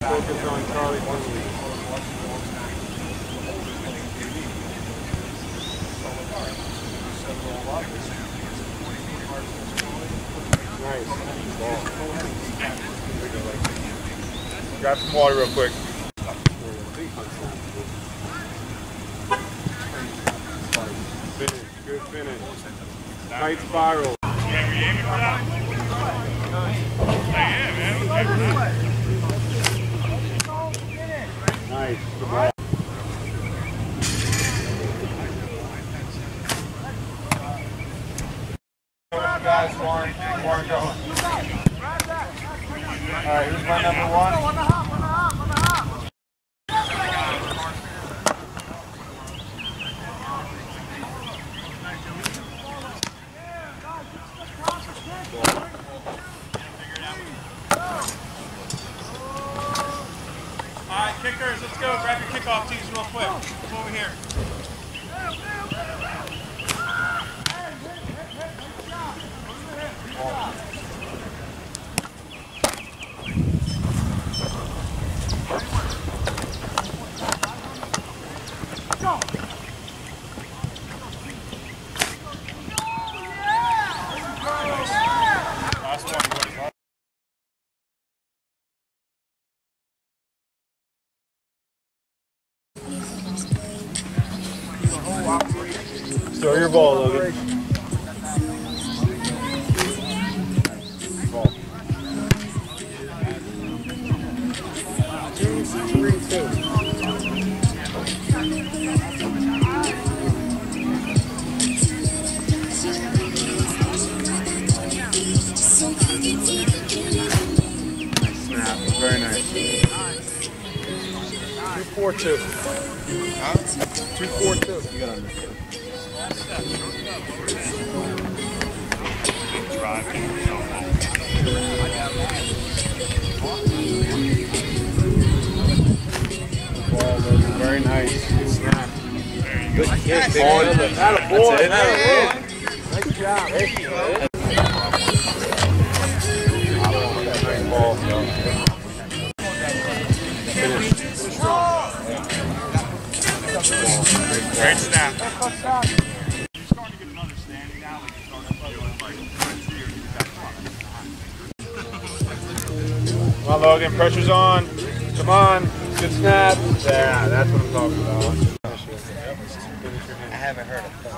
Focus on Charlie Finley. Nice. Ball. Grab some water real quick. Finish. Good finish. Tight spiral. Yeah, were you aiming for that? Yeah, man. Nice. Good ball. Guys, Warren going. Alright, who's my number one? Alright, kickers, let's go. Grab your kickoff tees real quick. Come over here. Throw your ball, Logan. Ball. 2-3-2. Nice snap. Very nice. 2-4-2. Huh? 2-4-2. You got on this. Very nice. Good snap. Good kick. Nice job. Nice ball. Great snap. You're starting to get an understanding now when you start feeling like Come on, Logan. Pressure's on. Come on. Good snap. Yeah, that's what I'm talking about. I haven't heard of that.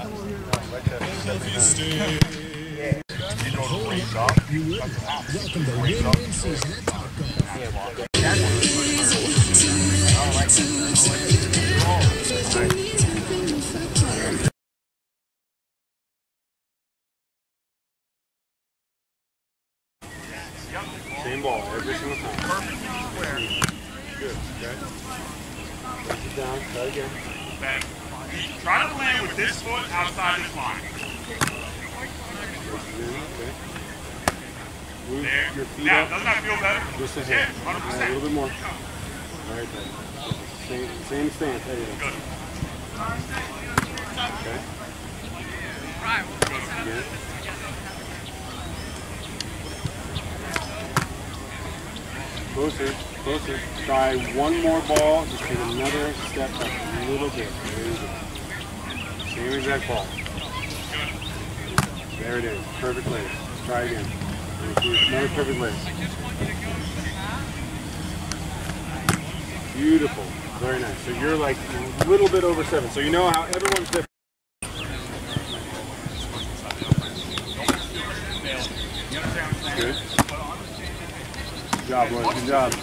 Same ball every single time. Good. Okay. Place it down. Try again. bang. Try to land with this foot outside this line. Move there. Your feet now, up. doesn't that feel better? Just a hit. 100%. A little bit more. Right there. Same stance. There you go. Good. Okay. Again. Closer, closer. Try one more ball. Just take another step up a little bit. There you go. Same exact ball. There it is. Perfect lace. Try again. Another perfect lace. Beautiful. Very nice. So you're like a little bit over 7. So you know how everyone's different. Good. Good job, boys. Good job.